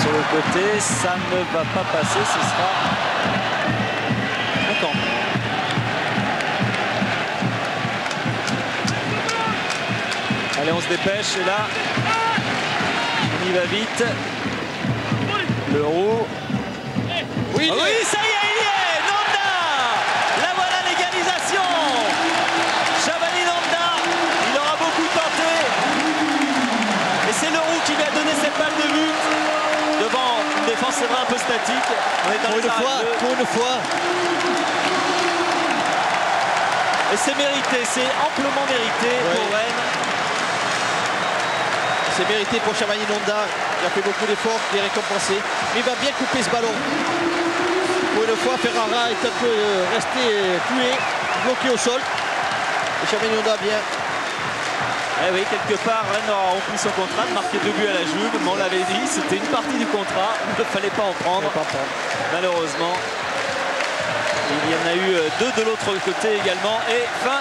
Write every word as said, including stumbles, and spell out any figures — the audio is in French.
sur le côté, ça ne va pas passer, ce sera un camp. Allez, on se dépêche, et là, on y va vite. Le roux. Oui, ah oui, ça y est, il y est, Nanda. La voilà, l'égalisation. Shabani Nanda, il aura beaucoup tenté. Et c'est le roux qui lui a donné cette balle de but. Devant une défense, c'est vrai, un peu statique. On est dans pour, les une fois, pour une fois. Et c'est mérité, c'est amplement mérité oui. pour Rennes. C'est mérité pour Shabani Nanda. Il a fait beaucoup d'efforts, il est récompensé. Mais il va bien couper ce ballon. Pour une fois, Ferrara est un peu resté cloué, bloqué au sol. Et Shabani Nanda bien. Eh oui, quelque part, Rennes aura rempli son contrat de marquer deux buts à la Juve. Mais on l'avait dit, c'était une partie du contrat. Il ne fallait pas en prendre, pas prendre. malheureusement. Il y en a eu deux de l'autre côté également. Et fin.